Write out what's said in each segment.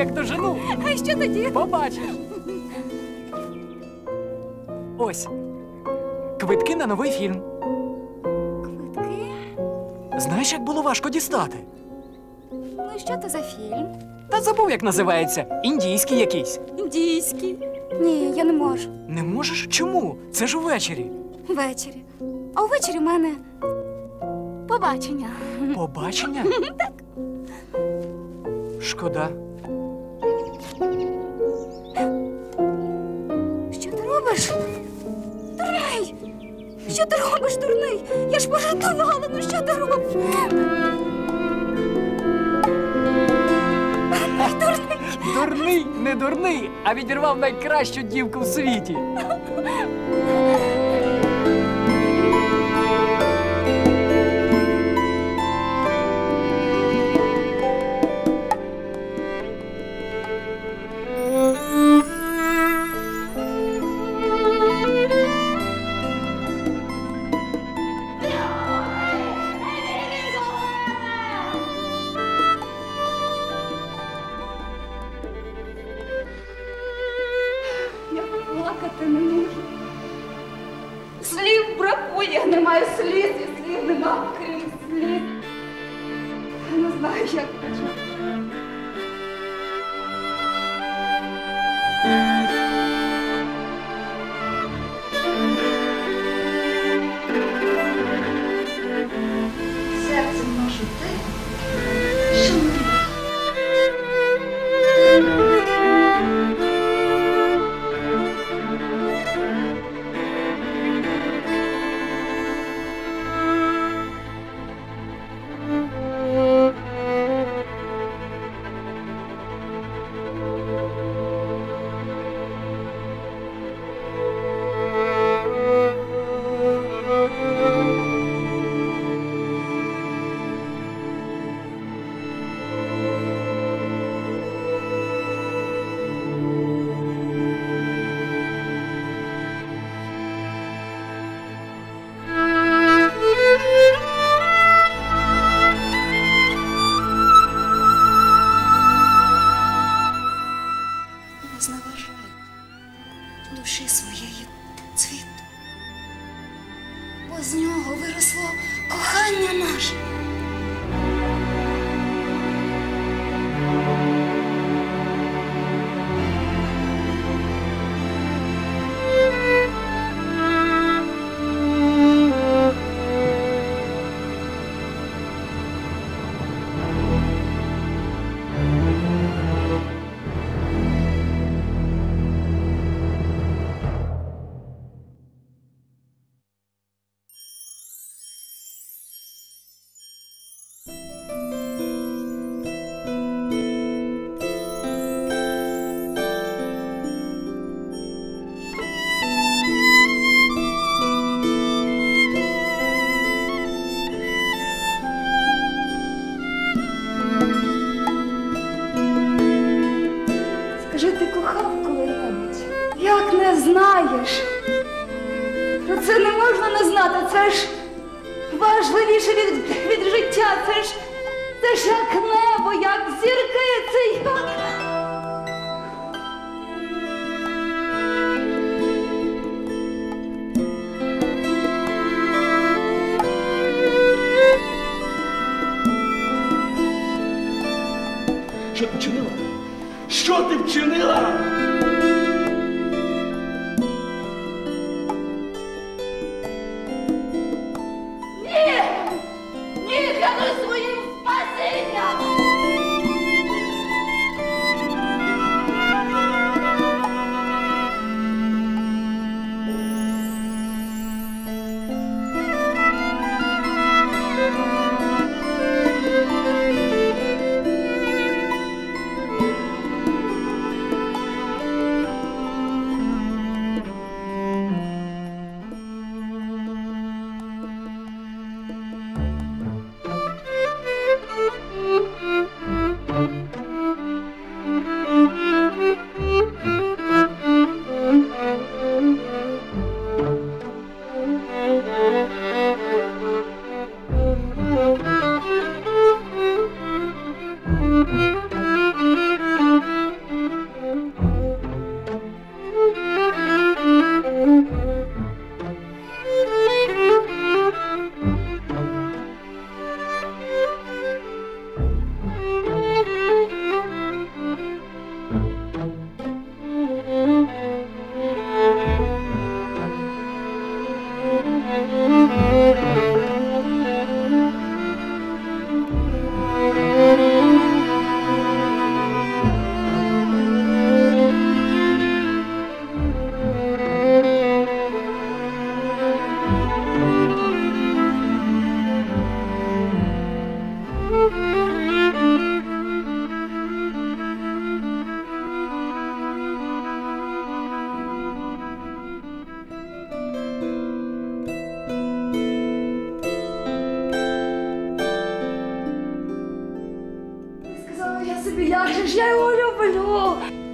як дожену. А що тоді? Побачиш. Ось. Квитки на новий фільм. Квитки? Знаєш, як було важко дістати? Ну, що то за фільм? Та забув, як називається. Індійський якийсь. Індійський. Ні, я не можу. Не можеш? Чому? Це ж увечері. Ввечері. А увечері в мене побачення. Побачення? Так. Шкода. Що ти робиш? Дурний! Що ти робиш, дурний? Я ж пожартувала, ну що ти робиш? Дурний! Дурний, не дурний, а відірвав найкращу дівку в світі. Плакати не можу. Слів бракує, немає сліз, і слів нема, крім сліз. Не знаю, як почати. Серцем ношу те, що не душі своєї цвіт, бо з нього виросло кохання наше. Скажи, ти кохав коли-небудь? Як не знаєш? Та це не можна не знати, це ж важливіше від життя, це ж як небо, як зірки, це як... Що ти вчинила? Що ти вчинила? Ні! Ні, клянусь своїм спасінням!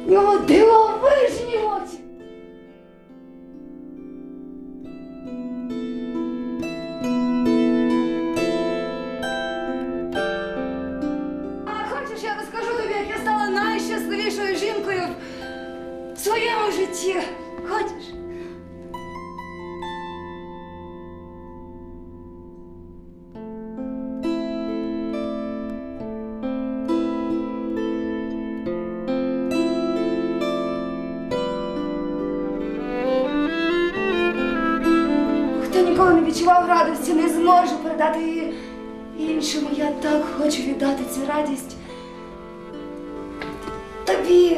В нього дивовижні очі. А хочеш, я розкажу тобі, як я стала найщасливішою жінкою в своєму житті? Хочеш? Хто ніколи не відчував радості, не зможе передати її іншому. Я так хочу віддати цю радість тобі.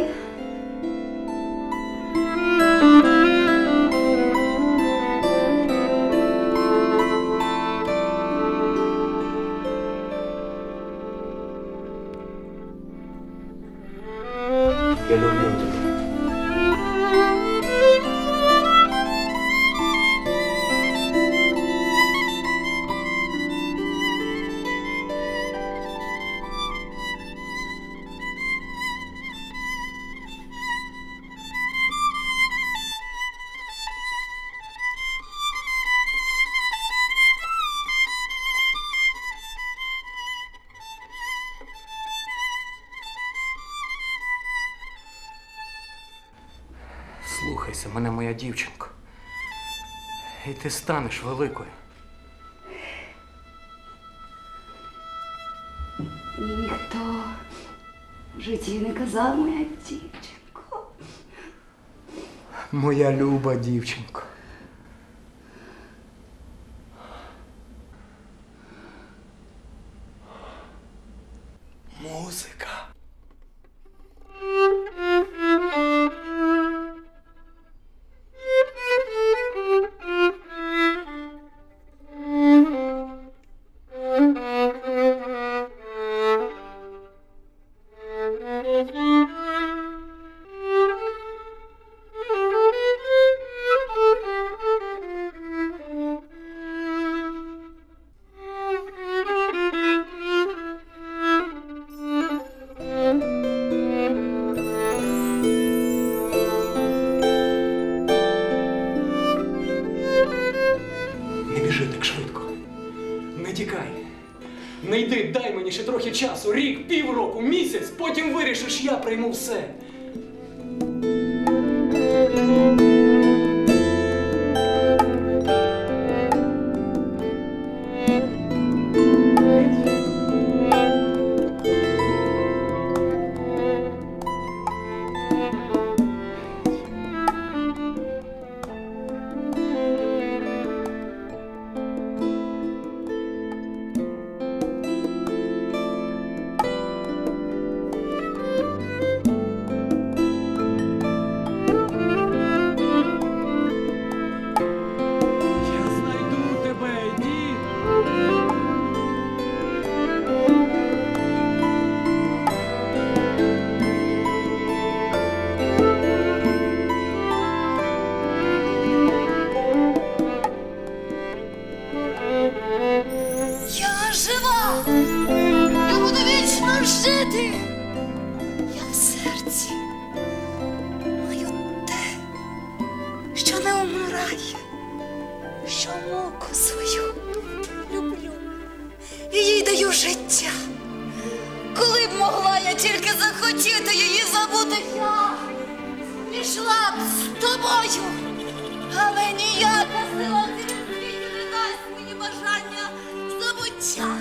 Я люблю тебе. Слухайся мене, моя дівчинко. І ти станеш великою. Ніхто в житті не казав, моя дівчинко. Моя люба дівчинко. Музика. Не біжи так швидко. Не тікай. Не йди, дай мені ще трохи часу. Рік, півроку, місяць. Потім вирішиш, я прийму все. Я знайду тебе, дід. Я жива! Я буду вічно жити! Я в серці маю те, що не вмирає, що муку свою люблю і їй даю життя. Коли б могла я тільки захотіти її забути, я пішла б з тобою, але ніяка сила в цьому світі не дасть мені бажання забуття.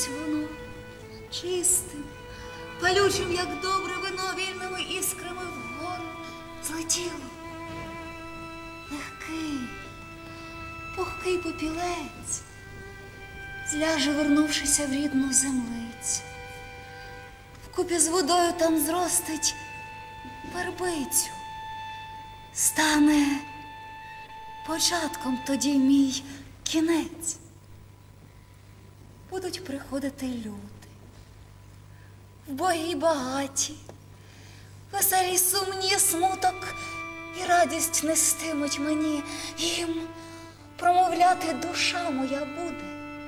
Ось воно, чистим, палючим, як добре вино, вільними іскрами вгору злетіло. Легкий, пухкий попілець зляже, вернувшися в рідну землицю. Вкупі з водою там зростить вербицю. Стане початком тоді мій кінець. Будуть приходити люди, вбогі й багаті, веселі й сумні, смуток і радість нестимуть мені. Їм промовляти душа моя буде.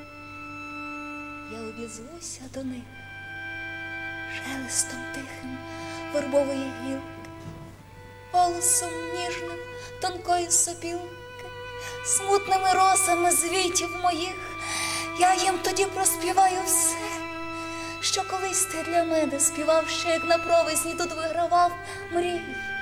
Я обізвуся до них шелестом тихим вербової гілки, голосом ніжним тонкої сопілки, смутними росами звітів моїх. Я їм тоді проспіваю все, що колись ти для мене співав, ще як на провесні тут вигравав мрій.